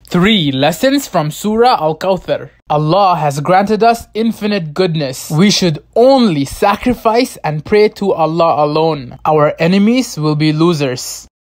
3 lessons from Surah Al-Kawthar. Allah has granted us infinite goodness. We should only sacrifice and pray to Allah alone. Our enemies will be losers.